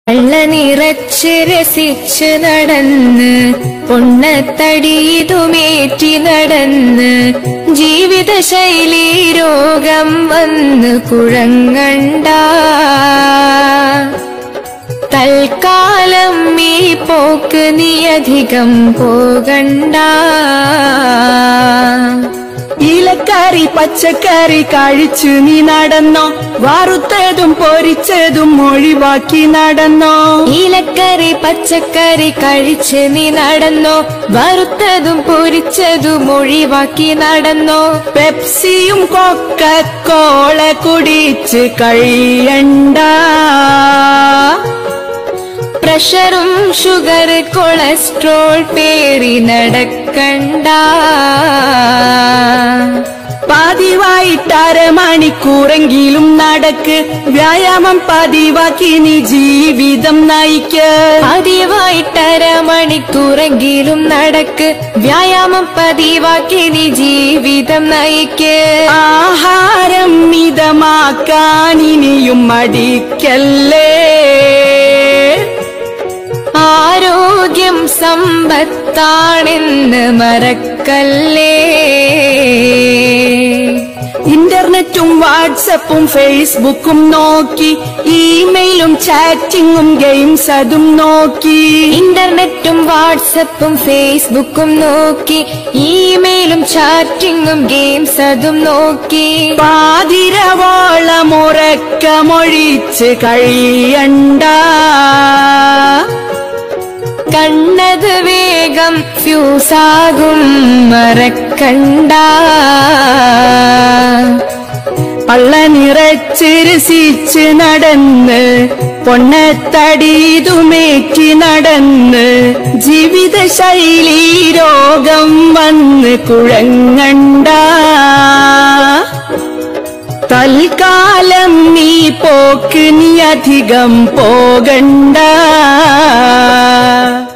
വെള്ള നിറച്ച് രസിച്ച് നടന്ന് പൊണ്ണത്തടിയിതുമേറ്റി നടന്ന് ജീവിതശൈലി രോഗം വന്ന് കുഴങ്ങണ്ട. തൽക്കാലം ഈ പോക്ക് നീ അധികം പോകണ്ട. ഇലക്കറി പച്ചക്കറി കഴിച്ചു നീ നടന്നോ, വറുത്തതും പൊരിച്ചതും ഒഴിവാക്കി നടന്നോ. ഇലക്കറി പച്ചക്കറി കഴിച്ച് നീ നടന്നോ, വറുത്തതും പൊരിച്ചതും ഒഴിവാക്കി നടന്നോ. പെപ്സിയും കൊക്കക്കോള കുടിച്ച് കഴിയണ്ട. പ്രഷറും ഷുഗർ കൊളസ്ട്രോൾ പേറി നടക്കണ്ട. പതിവായിട്ട് അരമണിക്കൂറെങ്കിലും നടക്ക്, വ്യായാമം പതിവാക്കി നീ ജീവിതം നയിക്ക്. പതിവായിട്ട് അരമണിക്കൂറെങ്കിലും നടക്ക്, വ്യായാമം പതിവാക്കി നീ ജീവിതം നയിക്ക്. ആഹാരം മിതമാക്കാൻ ഇനിയും മടിക്കല്ലേ. ആരോഗ്യം സമ്പത്താണെന്ന് മറക്കല്ലേ. ഇന്റർനെറ്റും വാട്സപ്പും ഫേസ്ബുക്കും നോക്കി, ഇമെയിലും ചാറ്റിങ്ങും ഗെയിംസ് അതും നോക്കി. ഇന്റർനെറ്റും വാട്സപ്പും ഫേസ്ബുക്കും നോക്കി, ഇമെയിലും ചാറ്റിങ്ങും ഗെയിംസ് അതും നോക്കി. പാതിരവോളം ഉറക്കമൊഴിച്ച് കഴിയണ്ട. കണ്ണത് വേഗം ഫ്യൂസാകും മറക്കണ്ട. പള്ള നിറച്ച് രസിച്ച് നടന്ന് പൊണ്ണത്തടിയിതുമേറ്റി നടന്ന് ജീവിതശൈലി രോഗം വന്ന് കുഴങ്ങണ്ട. തൽക്കാലം നീ പോക്ക് നീ അധികം പോകണ്ട.